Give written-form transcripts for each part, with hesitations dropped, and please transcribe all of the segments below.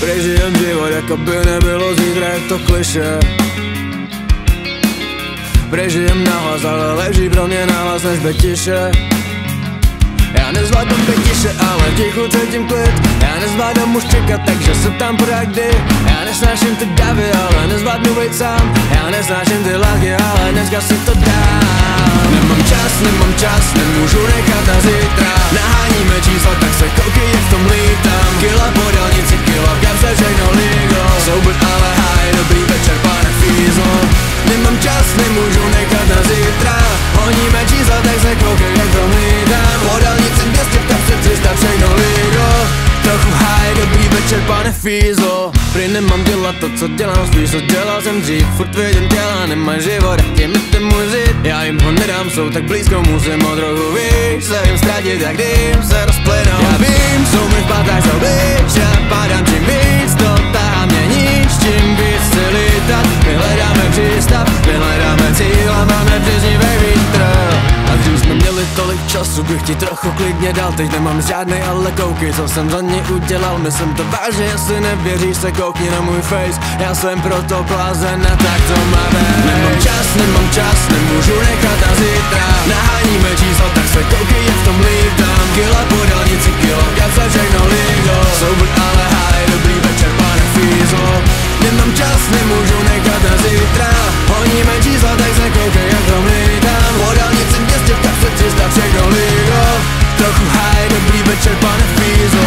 Prežijem život, jako by nebylo zítra, je to kliše. Prežijem nahlas, ale leží pro mě nahlas než být tiše. Já nezvládnu být tiše, ale tichu cítím klid. Já nezvládnu už čekat, takže se tam pořád kdy. Já nesnáším ty davy, ale nezvládnu být sám. Já nesnáším ty lásky, ale dneska si to dám. Nemám čas, nemůžu nechat na zítra. Naháníme čísla, tak se koukej, jak v tom lítám. Kila po dálnici, kila v kapse, všechno lígo. Soubor, ale haj, dobrý večer, pane Fízlo. Nemám čas, nemůžu nechat na zítra. Honíme čísla, tak se koukej, jak v tom lítám. Po dálnici 200, v kapse 300, všechno lígo. Trochu haj, dobrý večer, pane Fízlo. Prý nemám dělat to, co dělám, spíš co dělal jsem dřív. Furt vidím těla, nemá život, a těm je ten můj zít. Já jim ho nedám, jsou tak blízko, musím o trochu víc. Se jim ztratit, jak dým se rozplynou. Já vím, jsou mi v pátách, jsou blíž. Já padám čím víc, dotáhá mě níž. Čím víc chci lítat, my hledáme přístav. My hledáme cíl a máme příznivý vítr. A když jsme měli tolik času, bych ti trochu klidně dal. Teď nemám žádnej, ale koukej, co jsem za něj udělal. Myslím to vážně, jestli nevěříš, se koukni na můj face. Já jsem proto blázen a tak to má být. Nemám čas, nemůžu nechat na zítra. Naháníme čísla, tak se koukej, jak v tom lítám. Kila po dálnici, kilo, jak se všechno lígo. Soubor, ale haj, dobrý večer, pane Fízlo. Nemám čas, nemůžu nechat na zítra. Honíme čísla, tak se koukej, jak v tom lítám. Po dálnici 200, v kapse 300, všechno lígo. Trochu haj, dobrý večer, pane Fízlo.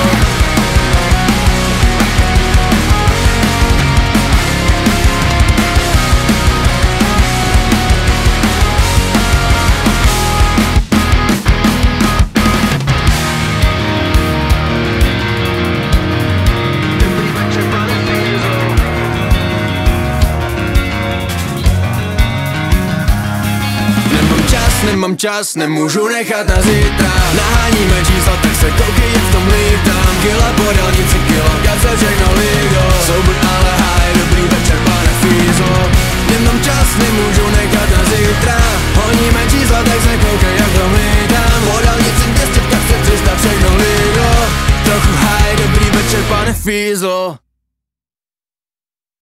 Nemám čas, nemůžu nechat na zítra. Naháníme čísla, tak se koukej, jak v tom lítám. Kila po dálnici, kilo, jak se všechno lígo. Soubor, ale haj, dobrý večer, pane Fízlo. Nemám čas, nemůžu nechat na zítra. Honíme čísla, tak se koukej, jak v tom lítám. Po dálnici 200, v kapse 300, všechno lígo. Trochu haj, dobrý večer, pane Fízlo.